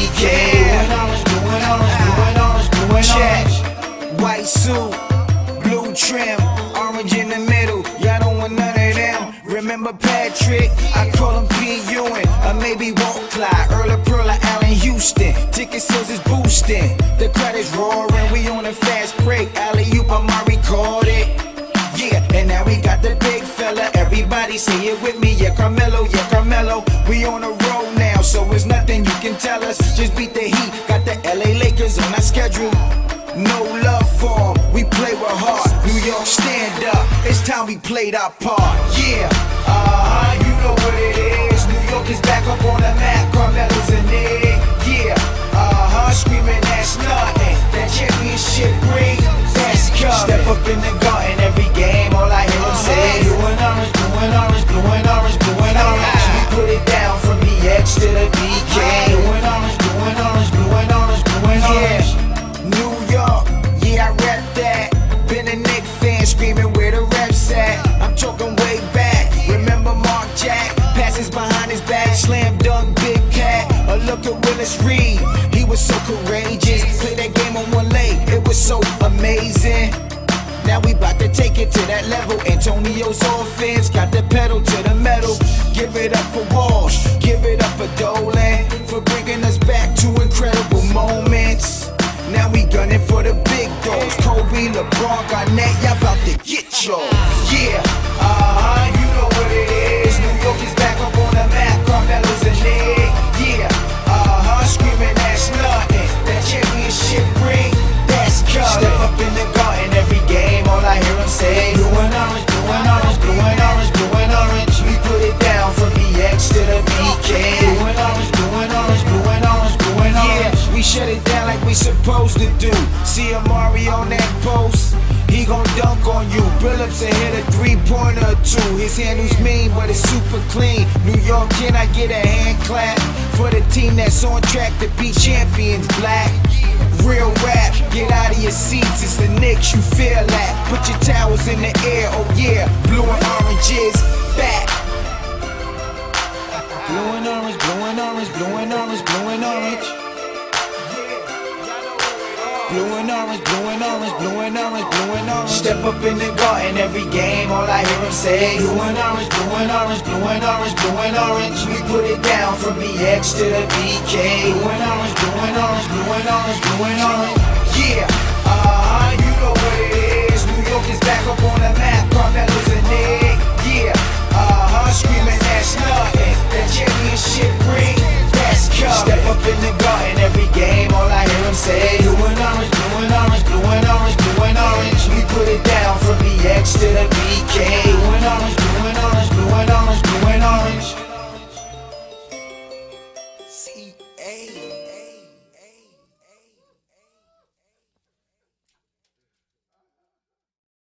BK. Blue and orange, blue and orange, blue and orange, blue and orange. White suit, blue trim, orange in the middle. Y'all don't want none of them. Remember Patrick? I call him P. Ewing, or maybe Walt Clyde, Earl of Pearl, or Allen Houston. Ticket sales is boosting, the crowd is roaring. We on a fast break. Alley-oop, Amari caught it. Yeah, and now we got the big fella. Everybody say it with me. Yeah, Carmelo, yeah, Carmelo. We on a roll now, so it's nothing you can tell us. Just beat the Heat, got the LA Lakers on our schedule. No love for 'em, we play with heart. New York, stand up, it's time we played our part. Yeah, you know what it is. New York is back up on the map, Carmelo's in it. Yeah, screaming that's nothing. That championship ring, that's coming. Step up in the garden every game, all I hear them say blue and orange, blue and orange, blue and orange, blue and orange. We put it down from the X to the BK. Blue and orange, blue and orange, blue and orange, blue and orange. New York, yeah, I rep that. Been a Knick fan screaming where the reps at. I'm talking way back. Remember Mark Jack? Passes behind his back, slam dunk, big cat. A look at Willis Reed, he was so courageous. Play that game on one leg, it was so amazing. Now we bout to take it to that level. Antonio's offense got the pedal to the metal. Give it up for Walsh, give it up for Dolan, for bringing us back to incredible moments. Now we gunning for the big dogs. Kobe, LeBron, Garnett, y'all bout to get yours. Yeah, you know what it is. New York is back up on the map. Carmelo's in it. Yeah, screaming that's nothing. That championship ring, that's coming. Step up in the garden every game, all I hear them say blue and orange, blue and orange, blue and orange, blue and orange. We put it down from the X to the BK. Blue and orange, blue and orange, blue and orange, blue and orange. Yeah, we shut it down like we supposed to do. See Amari on that post, he gon' dunk on you. Billups will hit a three-pointer or two. His handle's mean, but it's super clean. New York, can I get a hand clap for the team that's on track to be champions? Black, real rap, get out of your seats. It's the Knicks, you feel that. Put your towels in the air, oh yeah. Blue and orange is back. Blue and orange, blue and orange, blue and orange, blue and orange. Blue and orange, blue and orange, blue and orange, blue and orange. Step up in the garden every game, all I hear them say blue and orange, blue and orange, blue and orange, blue and orange. We put it down from the X to the BK. Blue and orange, blue and orange, blue and orange, blue and orange. Yeah, you know what it is. New York is back up on the map. Carmelo's in it. Yeah, screaming that's nothing. That championship ring, that's coming. Step up in the garden every game, all I hear them say blue and orange, blue and orange, blue and orange, blue and orange. We put it down from the X to the BK.